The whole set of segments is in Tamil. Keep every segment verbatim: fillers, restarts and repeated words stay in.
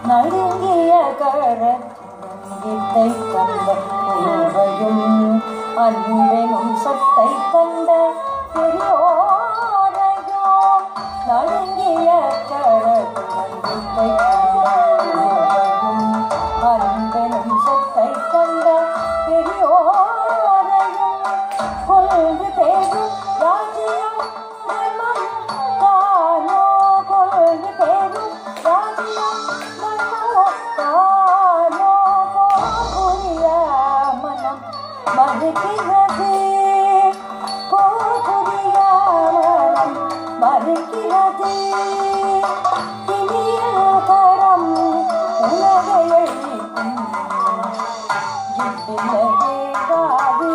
நடுங்கிய கரத்தை கண்ட தேவையும் அன்பெனும் சத்தை கண்ட பெரியோரையோ நடுங்கிய கரத்தை கண்ட தேவையும் அன்பெனும் சத்தை கண்ட பெரியோரையும் கொள்கு தேடும் ராஜ்யம் தர்மம் தானோ கொள்கு தேடும் ராஜ்யம் மறுக்கிறது போகுதியாமலம் மறுக்கிறது இனிய கரம் உலகை அழிக்கும் இவ்விலையே காது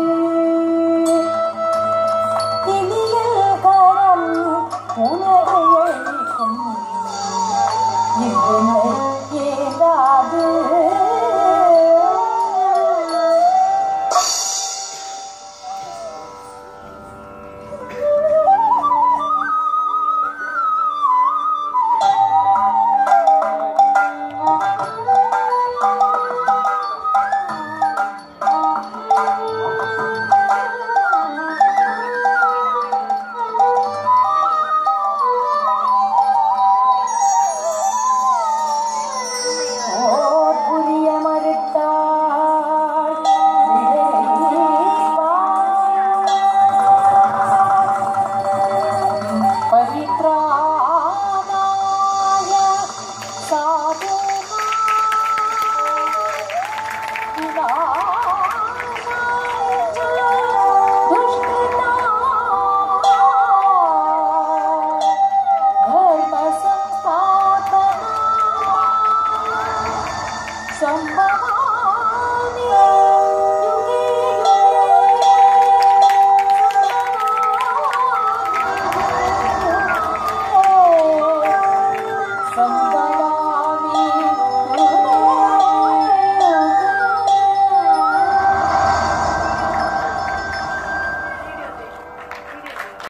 இனிய கரம் உலகை அழிக்கும் இவ்விலை ஏதாது Somebody